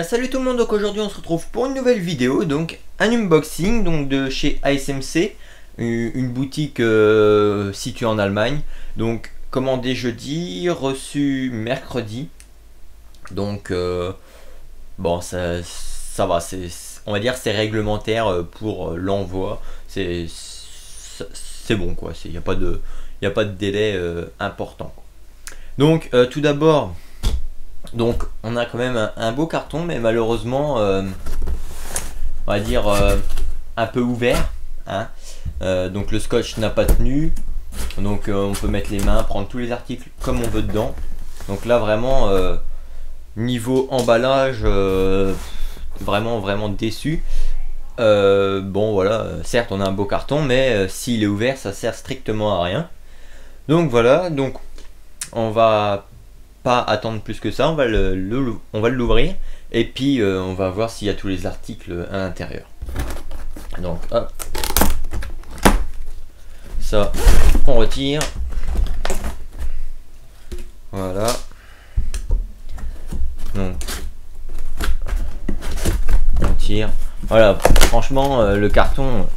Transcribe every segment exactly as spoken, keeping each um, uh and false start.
salut tout le monde, donc aujourd'hui on se retrouve pour une nouvelle vidéo, donc un unboxing donc de chez A S M C, une boutique euh, située en Allemagne. Donc commandé jeudi, reçu mercredi. Donc euh, bon ça, ça va, c'est, on va dire c'est réglementaire pour l'envoi, c'est c'est bon quoi, il n'y a pas de il n'y a pas de délai euh, important. Donc euh, tout d'abord, donc on a quand même un, un beau carton, mais malheureusement euh, on va dire euh, un peu ouvert, hein. Euh, donc le scotch n'a pas tenu, donc euh, on peut mettre les mains, prendre tous les articles comme on veut dedans. Donc là vraiment euh, niveau emballage euh, vraiment vraiment déçu. Euh, bon voilà, certes on a un beau carton, mais euh, s'il est ouvert ça sert strictement à rien. Donc voilà, donc on va pas attendre plus que ça, on va le, le on va l'ouvrir et puis euh, on va voir s'il y a tous les articles à l'intérieur. Donc hop, ça on retire, voilà. Donc on tire, voilà. Franchement euh, le carton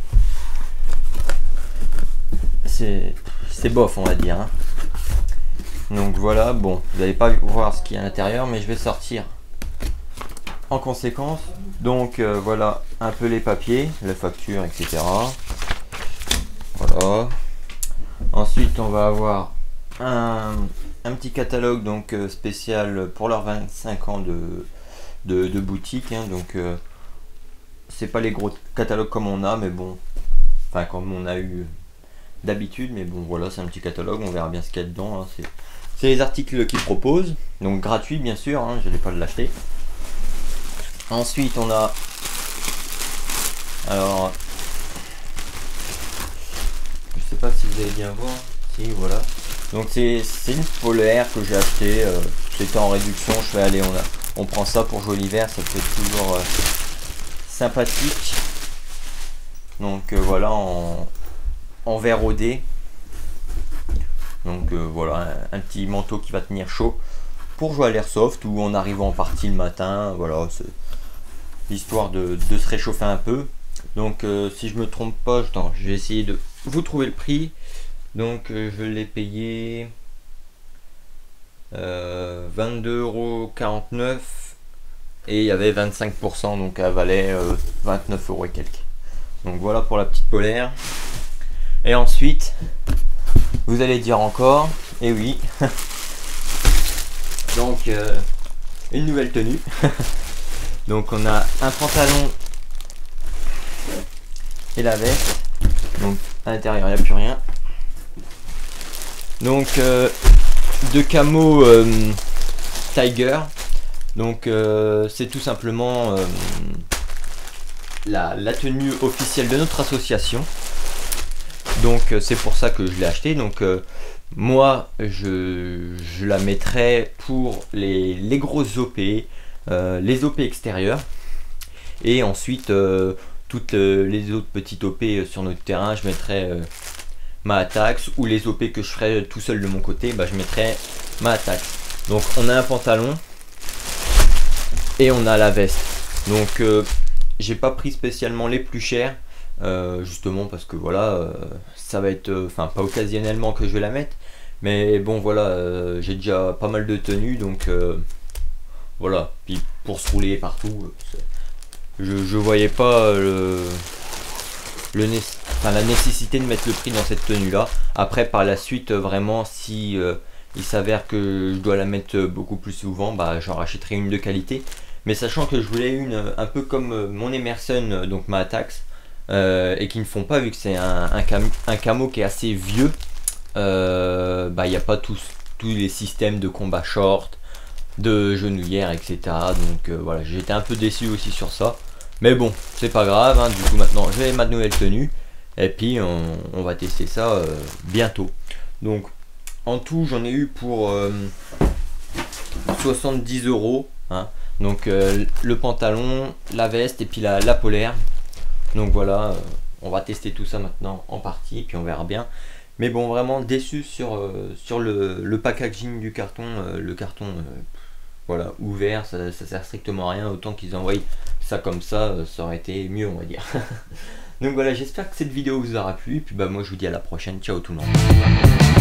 c'est c'est bof, on va dire, hein. Donc voilà, bon, vous n'allez pas voir ce qu'il y a à l'intérieur, mais je vais sortir en conséquence. Donc euh, voilà un peu les papiers, la facture, et cetera. Voilà. Ensuite, on va avoir un, un petit catalogue donc euh, spécial pour leurs vingt-cinq ans de, de, de boutique, hein. Donc euh, c'est pas les gros catalogues comme on a, mais bon, enfin comme on a eu d'habitude, mais bon voilà, c'est un petit catalogue, on verra bien ce qu'il y a dedans, hein. C'est C'est les articles qu'ils proposent, donc gratuit bien sûr, hein, je n'ai pas de l'acheter. Ensuite on a, alors, je sais pas si vous allez bien voir, si voilà. Donc c'est une polaire que j'ai acheté, euh, c'était en réduction, je fais aller, on, a, on prend ça pour jouer l'hiver, ça fait toujours euh, sympathique. Donc euh, voilà, en, en verre O D. Donc euh, voilà, un, un petit manteau qui va tenir chaud pour jouer à l'airsoft ou en arrivant en partie le matin. Voilà, c'est l'histoire de, de se réchauffer un peu. Donc euh, si je me trompe pas, attends, je vais essayer de vous trouver le prix. Donc euh, je l'ai payé euh, vingt-deux euros quarante-neuf et il y avait vingt-cinq pour cent, donc elle valait euh, vingt-neuf euros et quelques. Donc voilà pour la petite polaire. Et ensuite, vous allez dire encore, et oui, donc euh, une nouvelle tenue. Donc on a un pantalon et la veste. Donc à l'intérieur il n'y a plus rien. Donc euh, de camo euh, Tiger. Donc euh, c'est tout simplement euh, la, la tenue officielle de notre association. Donc c'est pour ça que je l'ai acheté. Donc euh, moi je, je la mettrai pour les, les grosses O P, euh, les O P extérieures, et ensuite euh, toutes euh, les autres petites O P sur notre terrain je mettrai euh, ma Attax, ou les O P que je ferai tout seul de mon côté, bah, je mettrai ma Attax. Donc on a un pantalon et on a la veste. Donc euh, j'ai pas pris spécialement les plus chers. Euh, justement parce que voilà, euh, ça va être, enfin euh, pas occasionnellement que je vais la mettre, mais bon voilà, euh, j'ai déjà pas mal de tenues, donc euh, voilà. Puis pour se rouler partout, je, je voyais pas le, le enfin, la nécessité de mettre le prix dans cette tenue là. Après par la suite, vraiment si euh, il s'avère que je dois la mettre beaucoup plus souvent, bah j'en rachèterai une de qualité. Mais sachant que je voulais une un peu comme mon Emerson, donc ma Attax, Euh, et qui ne font pas, vu que c'est un, un, cam un camo qui est assez vieux, euh, bah il n'y a pas tous, tous les systèmes de combat short, de genouillère, et cetera. Donc euh, voilà, j'étais un peu déçu aussi sur ça, mais bon c'est pas grave, hein. Du coup maintenant j'ai ma nouvelle tenue et puis on, on va tester ça euh, bientôt. Donc en tout j'en ai eu pour euh, soixante-dix euros, hein. Donc euh, le pantalon, la veste et puis la, la polaire. Donc voilà, euh, on va tester tout ça maintenant en partie, puis on verra bien. Mais bon, vraiment déçu sur, euh, sur le, le packaging du carton. Euh, le carton, euh, Voilà, ouvert, ça, ça sert strictement à rien, autant qu'ils envoient ça comme ça, ça aurait été mieux, on va dire. Donc voilà, j'espère que cette vidéo vous aura plu, et puis bah moi je vous dis à la prochaine, ciao tout le monde.